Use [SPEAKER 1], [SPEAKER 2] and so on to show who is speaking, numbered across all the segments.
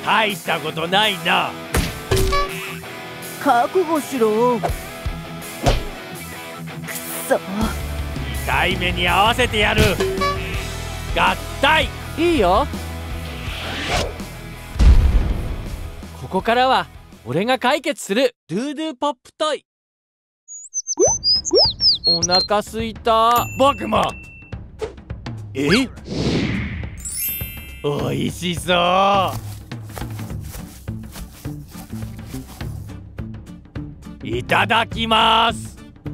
[SPEAKER 1] 大したことないな。
[SPEAKER 2] 覚悟しろ。くっそ。
[SPEAKER 1] 痛い目に合わせてやる。合体。
[SPEAKER 3] いいよ。ここからは俺が解決する。ドゥドゥポップトイ。お腹すいた。
[SPEAKER 1] 僕も。おいしそう。いただきます。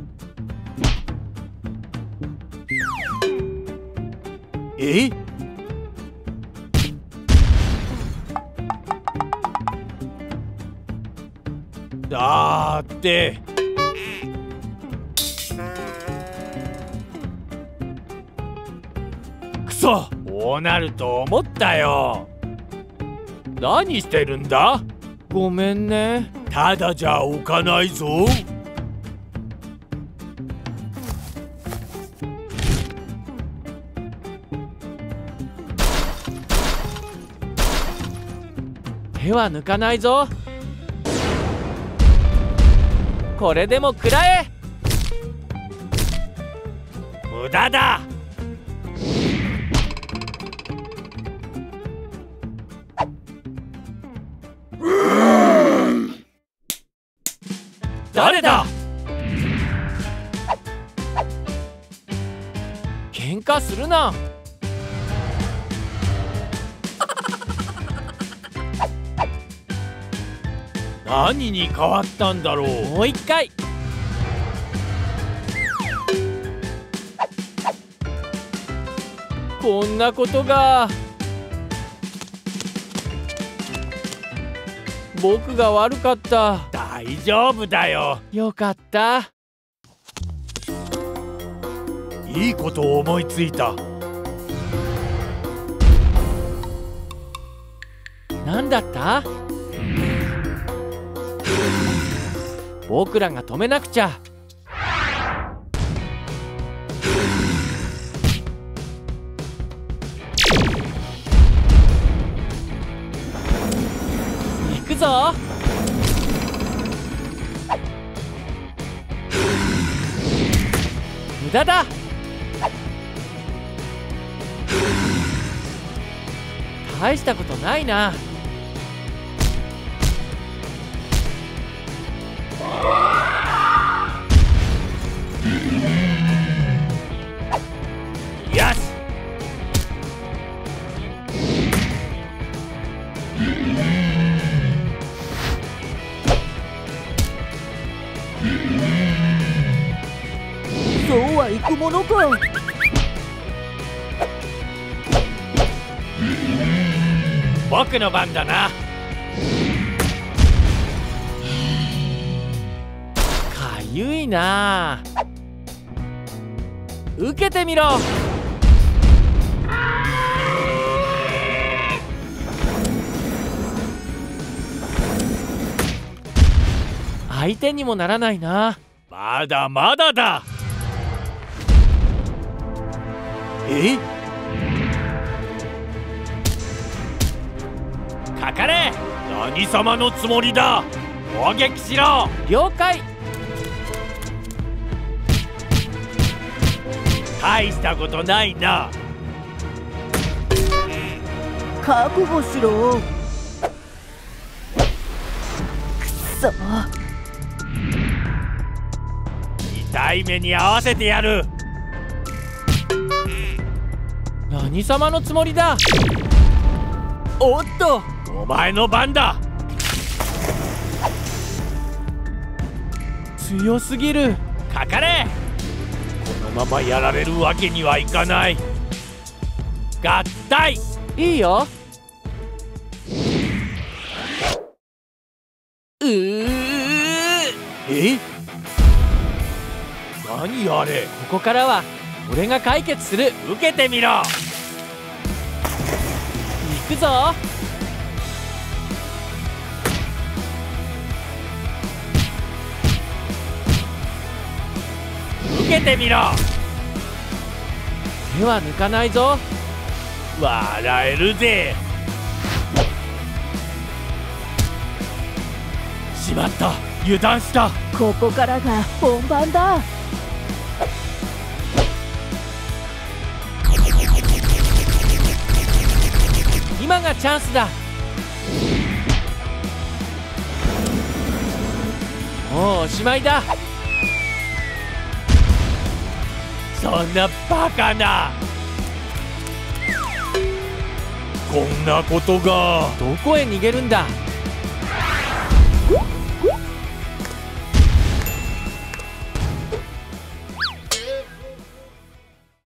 [SPEAKER 1] だってくそ、こうなると思ったよ。何してるんだ。
[SPEAKER 3] ごめんね。
[SPEAKER 1] ただじゃ置かないぞ。
[SPEAKER 3] 手は抜かないぞ。これでも食らえ。
[SPEAKER 1] 無駄だ。誰だ。
[SPEAKER 3] 喧嘩するな。
[SPEAKER 1] 何に変わったんだろう。
[SPEAKER 3] もう一回。こんなことが。僕が悪かった。
[SPEAKER 1] 大丈夫だよ。
[SPEAKER 3] よかった。
[SPEAKER 1] いいことを思いついた。
[SPEAKER 3] 何だった？僕らが止めなくちゃ。行くぞ。無駄だ。大したことないな。
[SPEAKER 1] よし。
[SPEAKER 2] そうはいくものか。
[SPEAKER 1] 僕の番だな。
[SPEAKER 3] かゆいな。受けてみろ。相手にもならないな。
[SPEAKER 1] まだまだだ。かかれ。何様のつもりだ。攻撃しろ。
[SPEAKER 3] 了解。
[SPEAKER 1] 大したことないな。
[SPEAKER 2] 覚悟しろ。くそ。
[SPEAKER 1] 痛い目に合わせてやる。
[SPEAKER 3] 何様のつもりだ。おっと、
[SPEAKER 1] お前の番だ。
[SPEAKER 3] 強すぎる。
[SPEAKER 1] かかれ。このままやられるわけにはいかない。合体。
[SPEAKER 3] いいよ。
[SPEAKER 1] 何あれ。
[SPEAKER 3] ここからは俺が解決する。
[SPEAKER 1] 受けてみろ。
[SPEAKER 3] 行くぞ。
[SPEAKER 1] 受けてみろ。
[SPEAKER 3] 手は抜かないぞ。
[SPEAKER 1] 笑えるぜ。 しまった、油断した。
[SPEAKER 2] ここからが本番だ。
[SPEAKER 3] 今がチャンスだ。もうおしまいだ。
[SPEAKER 1] そんなバカな。こんなことが。
[SPEAKER 3] どこへ逃げるんだ。